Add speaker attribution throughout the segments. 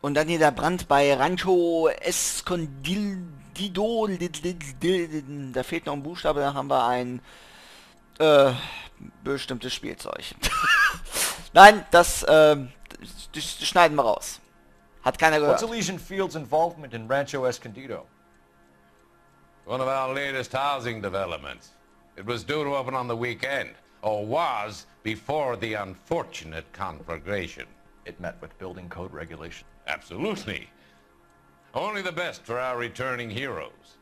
Speaker 1: Und dann hier der Brand bei Rancho Escondido. Da fehlt noch ein Buchstabe, da haben wir ein bestimmtes Spielzeug. Nein, das schneiden wir raus. Hat keiner
Speaker 2: What's
Speaker 1: gehört.
Speaker 2: Elysian Field's involvement in Rancho Escondido?
Speaker 3: One of our latest housing developments. It was due to open on the weekend, or was before the unfortunate conflagration.
Speaker 2: It met with building code regulation.
Speaker 3: Absolutely. Only the best for our returning heroes.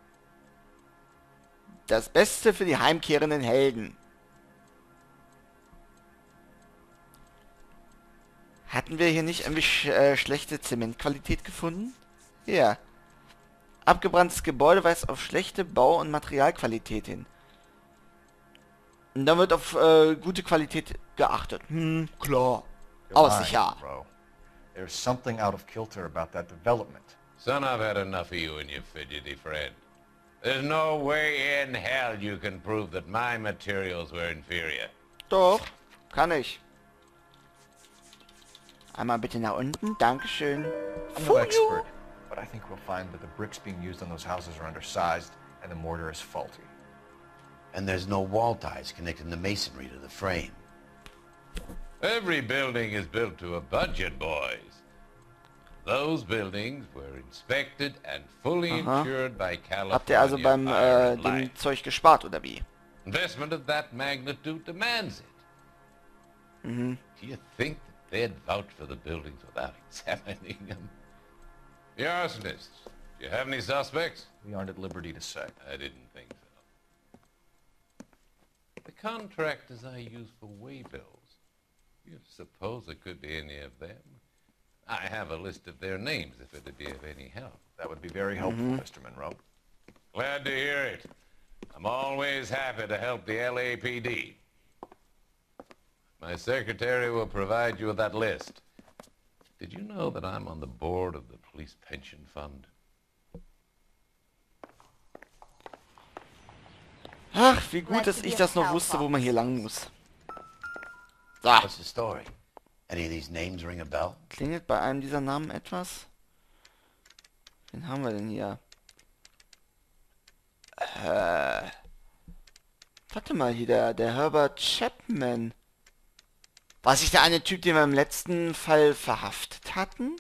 Speaker 1: Das Beste für die heimkehrenden Helden. Hatten wir hier nicht irgendwie schlechte Zementqualität gefunden? Ja. Abgebranntes Gebäude weist auf schlechte Bau- und Materialqualität hin. Und dann wird auf gute Qualität geachtet. Klar.
Speaker 2: You're
Speaker 1: Aber
Speaker 2: lying,
Speaker 1: sicher.
Speaker 2: bro. There's something out of kilter about that development.
Speaker 3: Son, I've had enough of you and your fidgety friend. There's no way in hell you can prove that my materials were inferior.
Speaker 1: Doch, kann ich. Einmal bitte nach unten. Dankeschön.
Speaker 2: I'm no expert, but I think we'll find that the bricks being used on those houses are undersized and the mortar is faulty.
Speaker 4: And there's no wall ties connecting the masonry to the frame.
Speaker 3: Every building is built to a budget, boys. Those buildings were inspected and fully insured by California.
Speaker 1: Habt ihr also beim
Speaker 3: Iron Line.
Speaker 1: dem Zeug gespart, oder wie?
Speaker 3: Investment of that magnitude demands it. Do you think that they'd vouch for the buildings without examining them? The arsonists. Do you have any suspects?
Speaker 2: We aren't at liberty to say.
Speaker 3: I didn't think so. The contractors I use for way bills. You suppose it could be any of them? I have a list of their names if it'd be of any help.
Speaker 2: That would be very helpful, Mr. Monroe.
Speaker 3: Glad to hear it. I'm always happy to help the LAPD. My secretary will provide you with that list. Did you know that I'm on the board of the police pension fund?
Speaker 1: Ach, wie gut, dass ich das noch wusste, wo man hier lang muss. So.
Speaker 4: What's the story? Any of these names ring a bell?
Speaker 1: Klingelt bei einem dieser Namen etwas? Wen haben wir denn hier? Warte mal, hier der Herbert Chapman. War es nicht der eine Typ, den wir im letzten Fall verhaftet hatten?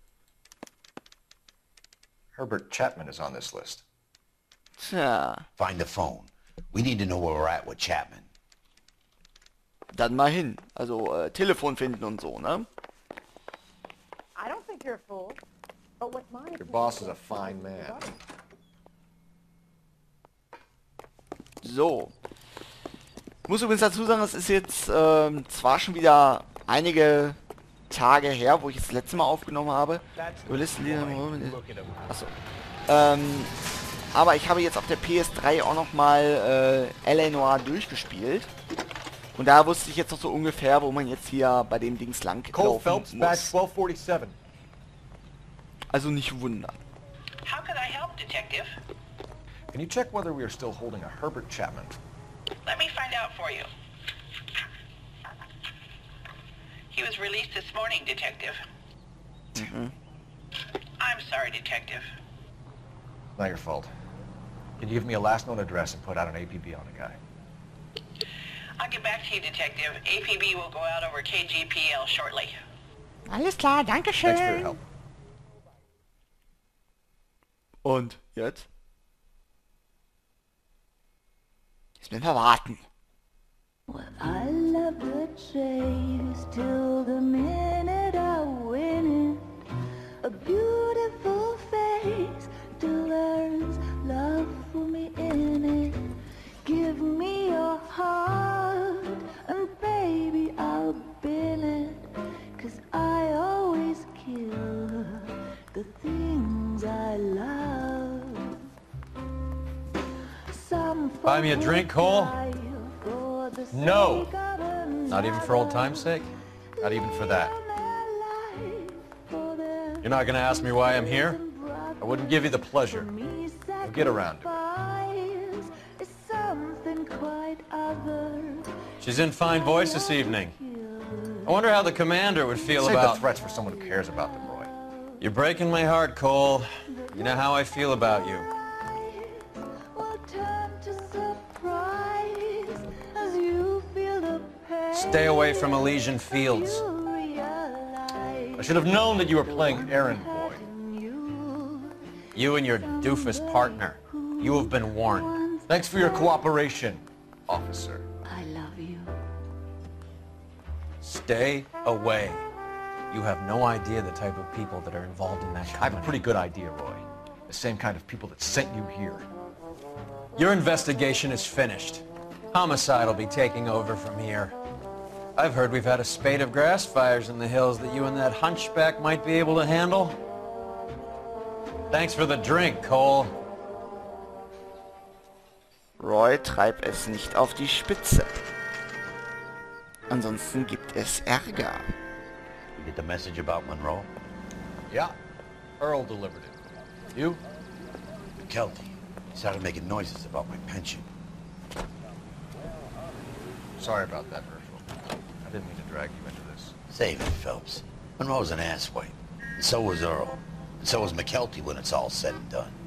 Speaker 2: Herbert Chapman is on this list.
Speaker 1: Tja,
Speaker 4: Find the phone. We need to know where we're at with Chapman.
Speaker 1: dann mal hin. Also Telefon finden und so, ne?
Speaker 5: I don't think you're a fool. But what's mine?
Speaker 2: Your boss is a fine man.
Speaker 1: So. Ich muss übrigens dazu sagen, es ist jetzt zwar schon wieder einige Tage her, wo ich das letzte Mal aufgenommen habe. Achso. Aber ich habe jetzt auf der PS3 auch nochmal L.A. Noire durchgespielt. Und da wusste ich jetzt noch so ungefähr, wo man jetzt hier bei dem Dings lang
Speaker 2: Cole
Speaker 1: laufen
Speaker 2: Phelps, badge
Speaker 1: muss.
Speaker 2: 1247.
Speaker 1: Also nicht wundern.
Speaker 6: How could I help, Detective?
Speaker 2: Can you check whether we are still holding a Herbert Chapman?
Speaker 6: Let me find out for you. He was released this morning, Detective. I'm sorry, Detective.
Speaker 2: Not your fault. Can you give me a last known address and put out an APB on the guy?
Speaker 6: I'll get back to you, Detective. APB will go out over KGPL shortly.
Speaker 1: Alles klar, danke
Speaker 2: Thanks for your
Speaker 1: schön.
Speaker 2: help.
Speaker 1: Und jetzt? Jetzt müssen wir warten.
Speaker 7: I love the chase till the minute I win it. A beautiful face till there's love for me in it. Give me your heart and baby I'll bin it. 'Cause I always kill the things I love. Some
Speaker 2: Buy me a drink, Cole?
Speaker 7: die for the
Speaker 2: No.
Speaker 7: sake of
Speaker 2: Not even for old time's sake? Not even for that. You're not gonna ask me why I'm here? I wouldn't give you the pleasure. We'll get around to it. She's in fine voice this evening. I wonder how the commander would feel
Speaker 7: Save
Speaker 2: about...
Speaker 7: the threats for someone who cares about them, Roy.
Speaker 2: You're breaking my heart, Cole. You know how I feel about you.
Speaker 7: Will turn to surprise as you feel the pain.
Speaker 2: Stay away from Elysian Fields.
Speaker 7: You realize
Speaker 2: I should have known that you were playing errand boy. You and your doofus partner. You have been warned.
Speaker 8: Thanks for your cooperation, officer.
Speaker 7: I love you.
Speaker 2: Stay away. You have no idea the type of people that are involved in that
Speaker 8: I have
Speaker 2: company.
Speaker 8: a pretty good idea, Roy. The same kind of people that sent you here.
Speaker 2: Your investigation is finished. Homicide will be taking over from here. I've heard we've had a spate of grass fires in the hills that you and that hunchback might be able to handle. Thanks for the drink, Cole.
Speaker 1: Roy, treib es nicht auf die Spitze. Ansonsten gibt es Ärger.
Speaker 4: You get the message about Monroe?
Speaker 8: Yeah, Earl delivered it. You?
Speaker 4: McKelty. He started making noises about my pension.
Speaker 8: Sorry about that, Herschel. I didn't mean to drag you into this.
Speaker 4: Save it, Phelps. Monroe's an asswipe. And so was Earl. And so was McKelty when it's all said and done.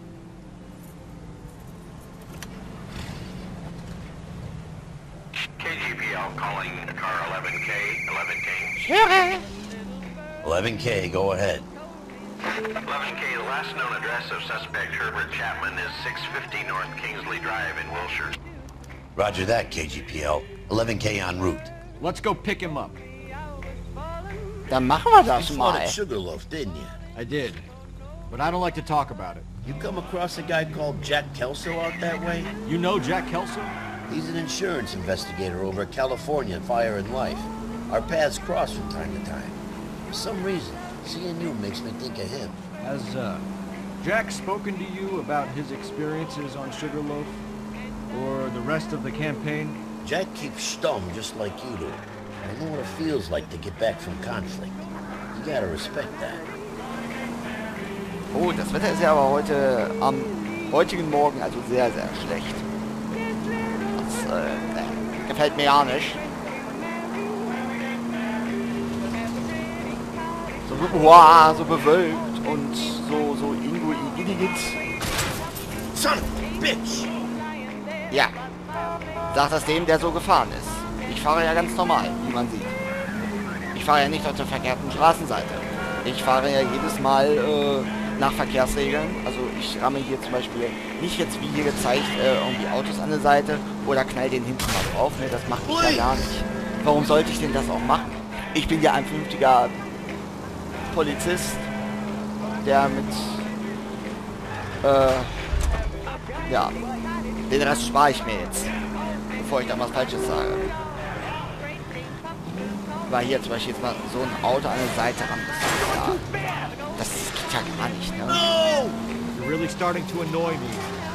Speaker 9: KGPL calling car 11K, 11K.
Speaker 1: Höre!
Speaker 4: 11K, go ahead.
Speaker 9: 11K, the last known address of suspect Herbert Chapman is 650 North Kingsley Drive in Wilshire.
Speaker 4: Roger that, KGPL. 11K en route.
Speaker 8: Let's go pick him up.
Speaker 1: Dann machen wir das
Speaker 10: You
Speaker 1: mal.
Speaker 10: spotted Sugarloaf, didn't you?
Speaker 8: I did, but I don't like to talk about it.
Speaker 10: You come across a guy called Jack Kelso out that way?
Speaker 8: You know Jack Kelso?
Speaker 10: He's an insurance investigator over at California Fire and Life. Our paths cross from time to time. For some reason, seeing you makes me think of him.
Speaker 8: Has, Jack spoken to you about his experiences on Sugarloaf? Or the rest of the campaign?
Speaker 10: Jack keeps stum just like you do. I know what it feels like to get back from conflict. You gotta respect that.
Speaker 1: Oh, das Wetter ist ja aber heute am heutigen Morgen also sehr, sehr schlecht. Das gefällt mir gar nicht. So bewölkt und so inguidigit.
Speaker 10: Son of a bitch!
Speaker 1: Ja, sagt das dem, der so gefahren ist. Ich fahre ja ganz normal, wie man sieht. Ich fahre ja nicht auf der verkehrten Straßenseite. Ich fahre ja jedes Mal nach Verkehrsregeln. Also ich ramme hier zum Beispiel nicht jetzt wie hier gezeigt irgendwie Autos an der Seite oder knall den hinten mal drauf. Ne, das mache ich ja gar nicht. Warum sollte ich denn das auch machen? Ich bin ja ein vernünftiger Polizist, der mit ja, den Rest spare ich mir jetzt, bevor ich da was Falsches sage. Weil hier zum Beispiel jetzt mal so ein Auto an der Seite rammt. Das geht ja gar nicht, ne?
Speaker 8: You're really starting to annoy me.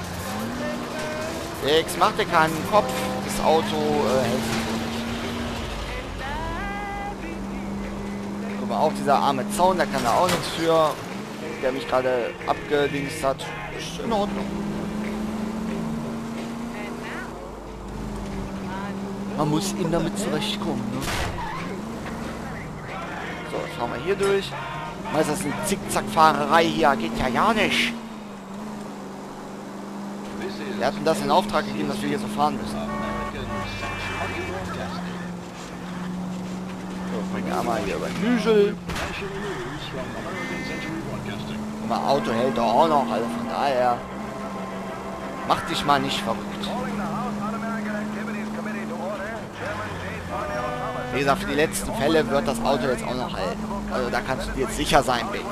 Speaker 1: Fix, mach dir keinen Kopf. Das Auto hält sich so nicht. Guck mal, auch dieser arme Zaun, da kann er auch nichts für. Der mich gerade abgedingst hat. Ist in Ordnung. Man muss ihm damit zurechtkommen, ne? So, jetzt fahren wir hier durch. Was ist das, eine Zickzack-Fahrerei hier? Geht ja gar nicht. Wir hatten das in Auftrag gegeben, dass wir hier so fahren müssen. So, bringen wir einmal hier über den Hügel. Und mein Auto hält doch auch noch, also von daher. Mach dich mal nicht verrückt. Wie gesagt, für die letzten Fälle wird das Auto jetzt auch noch halten. Also da kannst du dir jetzt sicher sein, Bix.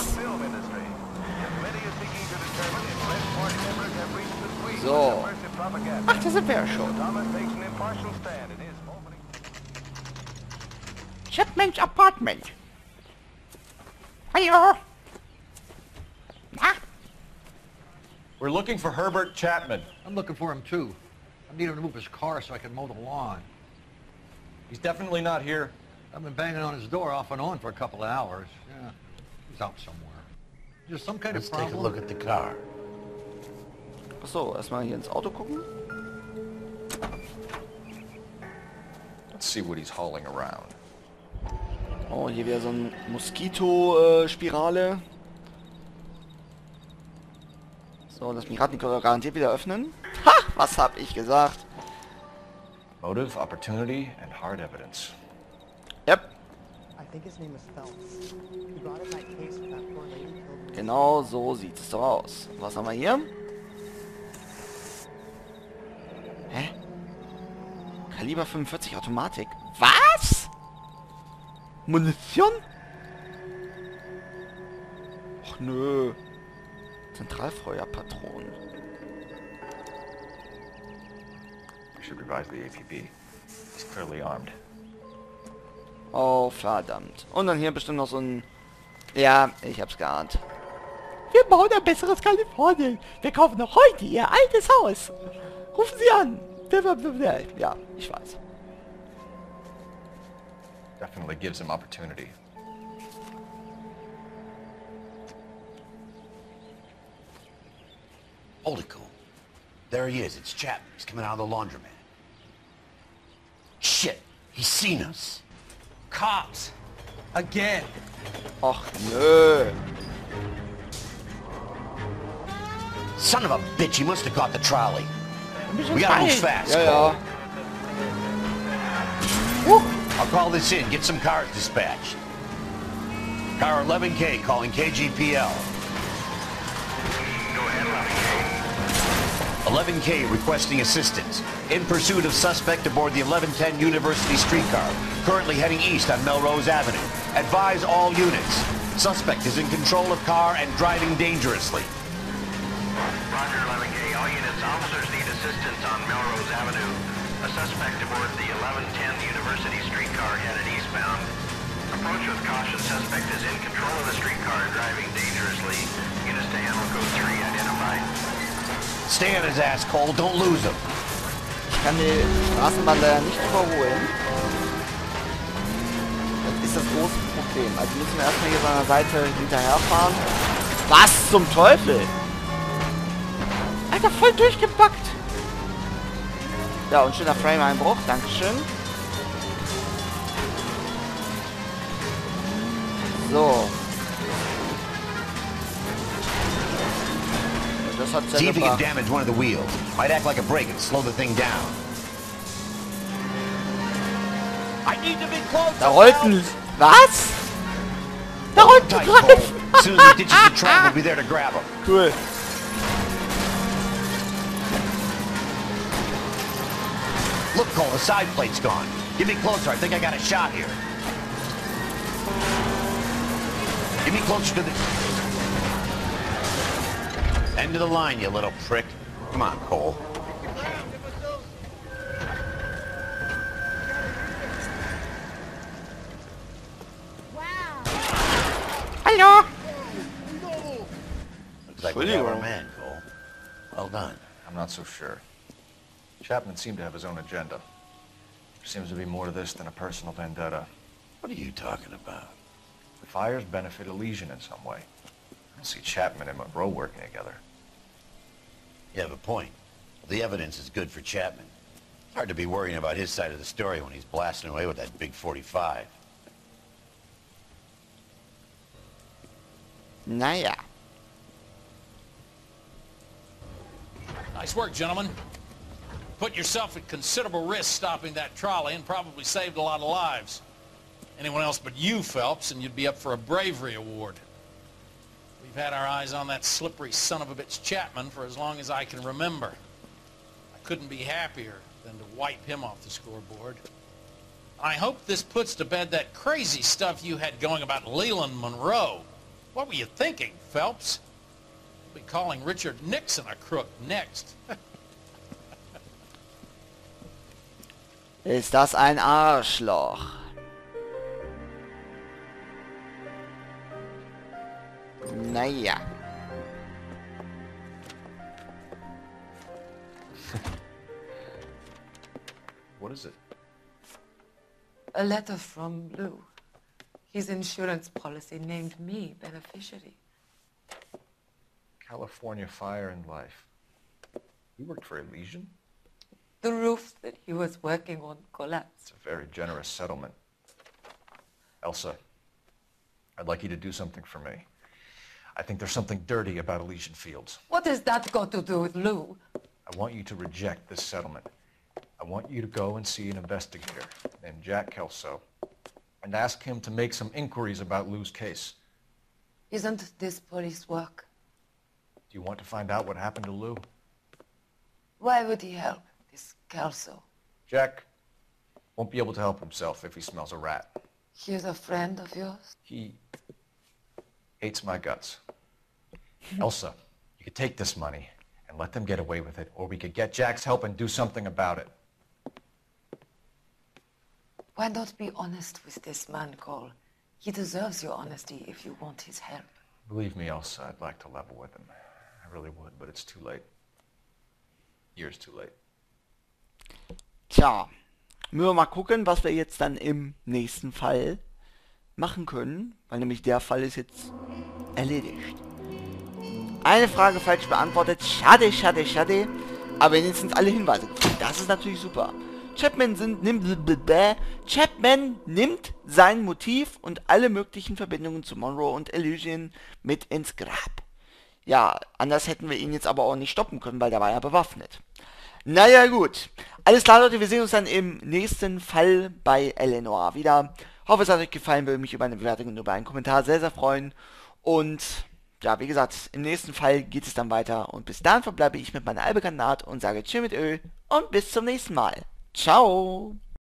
Speaker 1: So. Ach, da sind wir ja schon. Chapman's Apartment. Hallo. Na?
Speaker 8: We're looking for Herbert Chapman.
Speaker 11: I'm looking for him too. I need him to move his car so I can mow the lawn.
Speaker 8: He's definitely not here.
Speaker 11: I've been banging on his door off and on for a couple of hours. Yeah, he's out somewhere. Just some kind
Speaker 4: Let's
Speaker 11: of problem.
Speaker 4: take a look at the car.
Speaker 1: Achso, erstmal hier ins Auto gucken.
Speaker 8: Let's see what he's hauling around.
Speaker 1: Oh, hier wieder so ein Moskito-Spirale. So, lass mich raten, die können wir garantiert wieder öffnen. Ha! Was hab ich gesagt?
Speaker 8: Motive, opportunity, and hard evidence.
Speaker 1: Yep.
Speaker 12: I think his name is Phelps. He brought in that case with that poor lady killed.
Speaker 1: Genau so sieht es doch aus. Was haben wir hier? Hä? Kaliber 45 Automatik. Was? Munition? Och nö. Zentralfeuerpatronen.
Speaker 8: We should revise the APB. He's clearly armed.
Speaker 1: Oh, verdammt. Und dann hier bestimmt noch so ein... Ja, ich hab's geahnt. Wir bauen ein besseres Kalifornien. Wir kaufen noch heute Ihr altes Haus. Rufen Sie an. Ja, ich weiß.
Speaker 8: Definitely gives him opportunity.
Speaker 4: Hold it, Cole. There he is. It's Chapman. He's coming out of the laundromat. Shit! He's seen us.
Speaker 2: Cops! Again!
Speaker 1: Och nö.
Speaker 4: Son of a bitch, he must have caught the trolley. We gotta move fast,
Speaker 1: Ja,
Speaker 4: Cole.
Speaker 1: ja.
Speaker 4: I'll call this in. Get some cars dispatched. Car 11K calling KGPL. 11K requesting assistance. In pursuit of suspect aboard the 1110 University streetcar. Currently heading east on Melrose Avenue. Advise all units. Suspect is in control of car and driving dangerously.
Speaker 9: Roger, 11K. All units, officers need assistance on Melrose Avenue. A suspect aboard the 1110 University streetcar headed eastbound. Approach with caution. Suspect is in control of the streetcar and driving dangerously. Units to handle code 3 identified.
Speaker 4: Stay on his ass, Cole. Don't lose him.
Speaker 1: Ich kann die Straßenbahn leider nicht überholen. Das ist das große Problem. Also müssen wir erstmal hier so an der Seite hinterherfahren. Was zum Teufel? Alter, voll durchgebackt. Ja, und schöner Frame-Einbruch. Dankeschön. So. Das hat's ja
Speaker 4: See if he can
Speaker 1: gebracht.
Speaker 4: damage one of the wheels. Might act like a brake and slow the thing down. I need to be close.
Speaker 1: Da rollt ein... Was? Da rollt ein Reifen.
Speaker 4: As soon as he ditches the track, we'll be there to grab him.
Speaker 1: Cool.
Speaker 4: Look, Cole, the side plate's gone. Get me closer. I think I got a shot here. Get me closer to the... End of the line, you little prick. Come on, Cole.
Speaker 1: Hallo.
Speaker 4: Looks like we have our man, Cole. Well done.
Speaker 8: I'm not so sure. Chapman seemed to have his own agenda. There seems to be more to this than a personal vendetta.
Speaker 4: What are you talking about?
Speaker 8: The fires benefit Elysian in some way. I don't see Chapman and Monroe working together.
Speaker 4: You have a point. The evidence is good for Chapman. Hard to be worrying about his side of the story when he's blasting away with that big 45.
Speaker 1: Naja.
Speaker 13: Nice work, gentlemen. Put yourself at considerable risk stopping that trolley and probably saved a lot of lives. Anyone else but you, Phelps, and you'd be up for a bravery award. We've had our eyes on that slippery son of a bitch Chapman for as long as I can remember. I couldn't be happier than to wipe him off the scoreboard. I hope this puts to bed that crazy stuff you had going about Leland Monroe. What were you thinking, Phelps? We'll be calling Richard Nixon a crook next.
Speaker 1: Ist das ein Arschloch? Naja.
Speaker 8: What is it?
Speaker 14: A letter from Lou. His insurance policy named me beneficiary.
Speaker 8: California Fire and Life. You worked for Elysian?
Speaker 14: The roof that he was working on collapsed.
Speaker 8: It's a very generous settlement. Elsa, I'd like you to do something for me.
Speaker 15: I think there's something dirty about Elysian Fields.
Speaker 14: What has that got to do with Lou?
Speaker 15: I want you to reject this settlement. I want you to go and see an investigator named Jack Kelso and ask him to make some inquiries about Lou's case.
Speaker 14: Isn't this police work?
Speaker 15: Do you want to find out what happened to Lou?
Speaker 14: Why would he help, this Kelso?
Speaker 15: Jack won't be able to help himself if he smells a rat.
Speaker 14: He's a friend of yours?
Speaker 15: He hates my guts. Elsa, you could take this money and let them get away with it, or we could get Jack's help and do something about it.
Speaker 14: Why not be honest with this man, Cole? He deserves your honesty if you want his help.
Speaker 15: Believe me, Elsa, I'd like to level with him. I really would, but it's too late. Years too late.
Speaker 1: Tja, müssen wir mal gucken, was wir jetzt dann im nächsten Fall machen können, weil nämlich der Fall ist jetzt erledigt. Eine Frage falsch beantwortet. Schade, schade, schade. Aber wenigstens alle Hinweise gefunden. Das ist natürlich super. Chapman nimmt sein Motiv und alle möglichen Verbindungen zu Monroe und Elysian mit ins Grab. Ja, anders hätten wir ihn jetzt aber auch nicht stoppen können, weil der war ja bewaffnet. Naja, gut. Alles klar, Leute, wir sehen uns dann im nächsten Fall bei Eleanor wieder. Hoffe, es hat euch gefallen, würde mich über eine Bewertung und über einen Kommentar sehr, sehr freuen. Und ja, wie gesagt, im nächsten Fall geht es dann weiter. Und bis dahin verbleibe ich mit meiner allbekannten Art und sage Tschüss mit Öl und bis zum nächsten Mal. Ciao!